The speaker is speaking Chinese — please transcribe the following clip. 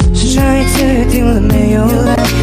是上一次约定了没有来，